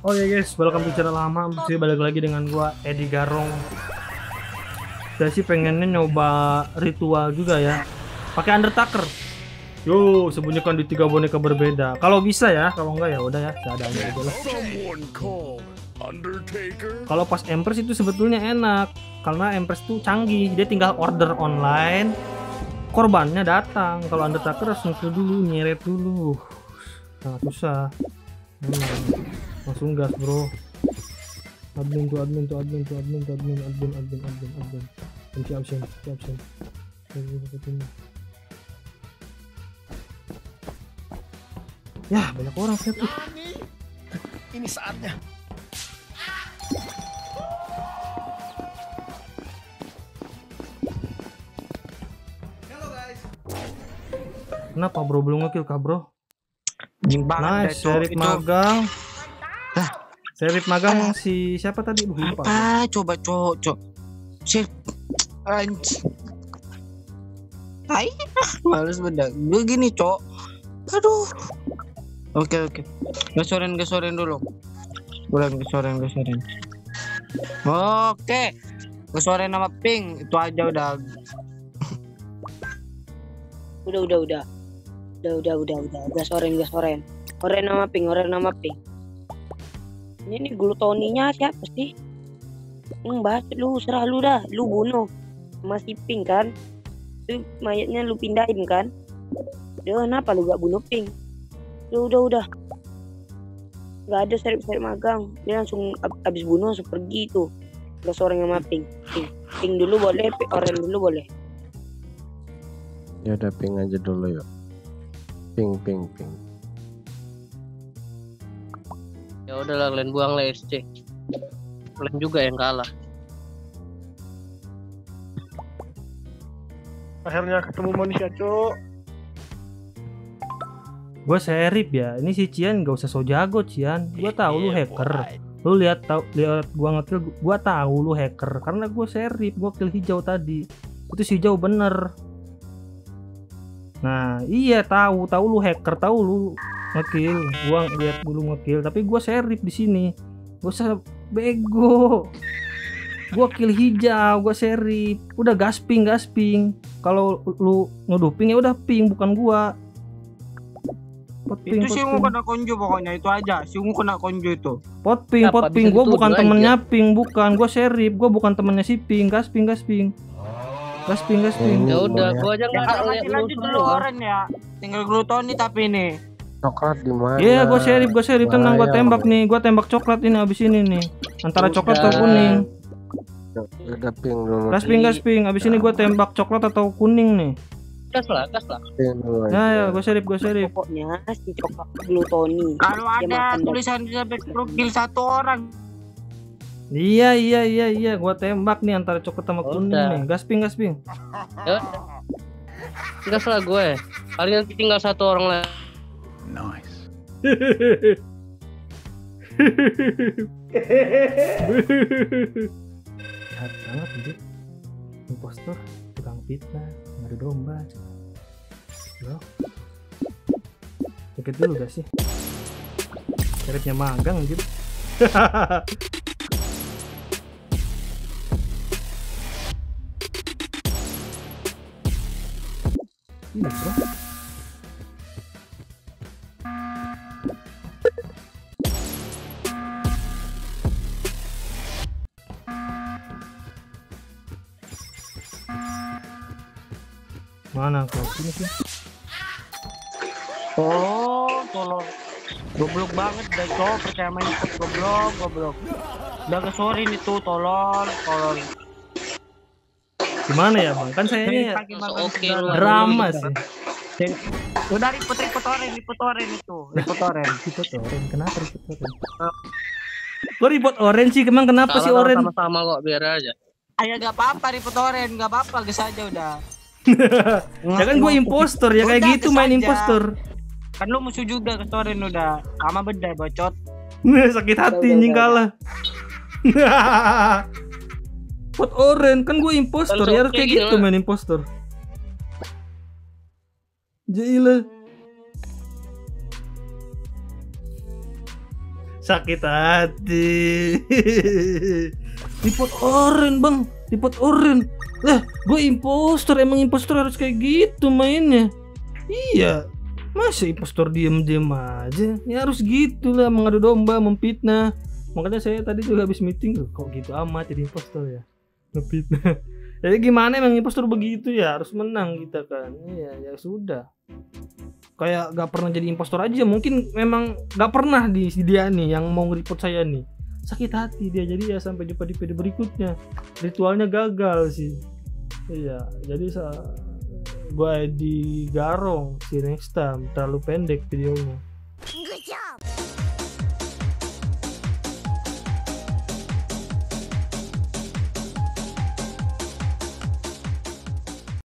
Oke guys, welcome to channel lama. Jadi balik lagi dengan gua Edi Garong. Saya sih pengennya nyoba ritual juga ya, pakai Undertaker. Yo, sembunyikan di 3 boneka berbeda. Kalau bisa ya, kalau enggak ya udah ya, seadanya aja lah. Kalau pas Empress itu sebetulnya enak, karena Empress tuh canggih, dia tinggal order online, korbannya datang. Kalau Undertaker harus ngekil dulu, nyeret dulu, sangat susah. Langsung gas bro. Admin. Absen. Ya banyak orang siap tuh. Ini saatnya. Halo guys. Kenapa bro belum ngekill kah bro? Jing banget Nice, Serif magang. Lah, Serif magang si siapa tadi? Lupa. Coba cok. Serif anjing. Hai, males bedak. Gue gini, cok. Aduh. Oke. Gesorin dulu. Gesorin. Oke. Gesorin nama pink itu aja udah. Udah. Gasoren. Oren nama pink. Ini glutoninya siapa sih? Bahas lu, serah lu dah. Lu bunuh masih pink kan? Itu mayatnya lu pindahin kan? Udah, kenapa lu gak bunuh pink? Udah. Gak ada serip magang. Dia langsung abis bunuh langsung pergi tuh. Gasoren sama pink. Pink dulu boleh, oren dulu boleh. Ya udah ping aja dulu yuk. Ping. Ya udahlah, kalian buang lah SC. Kalian juga yang kalah. Akhirnya ketemu manusia, cok. Gue Serif ya. Ini si Cian gak usah so jago Cian. Gue tahu lu hacker. Lu lihat gua ngekill, gua tahu lu hacker karena gue Serif, gua kill hijau tadi. Itu si hijau bener. Nah, iya tahu lu hacker, tahu lu ngekill. Gua lihat dulu ngekill, tapi gua Serif di sini. Gua usah bego. Gua kill hijau, gua Serif. Udah gasping. Kalau lu nuduh ping ya udah ping, bukan gua. Itu sih Ungu kena konjo pokoknya itu aja. Si Ungu kena konjo itu. Potping. Gua bukan temennya ping, bukan. Gua Serif, gua bukan temennya si ping. Gasping. Ya udah, gua aja enggak ada Lanjut dulu oren ya. Tinggal glutoni tapi ini. Coklat di mana? Iya, gua Serif tenang, gua tembak nih. Gua tembak coklat ini abis ini nih. Antara coklat atau kuning. Udah ping dulu. Gasping. Abis ini gua tembak coklat atau kuning nih. gas lah. Ping dulu Ya, gua Serif. Pokoknya si coklat glutoni. Kalau ada tulisan di profil satu orang. Iya. Gua tembak nih antara coklat sama kuning nih. Gasping. Ya. Gas lah gue. Kalian tinggal satu orang lagi. Nice. Jahat banget ini. Impostor, tukang fitnah, ngadu domba. Yo. Ceket dulu gak sih? Serifnya magang gitu. Ini bro. Mana kau sini sih? Oh, tolong. Goblok banget deh, cok. Percaya main goblok. Udah gesorin itu, tolong. Gimana ya bang? Kan saya ini Oke, drama sih. Udah riput oren itu. Riput oren. Kenapa ribut oren? Kok ribut oren sih? Emang kenapa sih oren? Sama-sama kok, biar aja. Ayo gak apa-apa riput oren, gak apa-apa, ges aja udah. Ya kan gue impostor ya, kayak Udah, gitu ges main aja. impostor. Kan lu musuh juga gesorin udah. Sama beda bacot. Sakit hati anjing kalah. Pot oren kan gue impostor ya, harus kayak gitu main impostor. Gila. Sakit hati. Report oren bang, report oren. Lah, gue impostor, emang impostor harus kayak gitu mainnya. Iya, masa impostor diem-diem aja? Ya harus gitu lah, mengadu domba, memfitnah. Makanya saya tadi juga habis meeting, loh, kok gitu amat jadi impostor ya, ngefitnah. Jadi gimana emang impostor begitu ya, harus menang kita kan. Iya, ya sudah. Kayak gak pernah jadi impostor aja, mungkin memang gak pernah di dia nih yang mau nge-report saya nih. Sakit hati dia, jadi ya sampai jumpa di video berikutnya. Ritualnya gagal sih. Iya, jadi gue di garong si next time terlalu pendek videonya.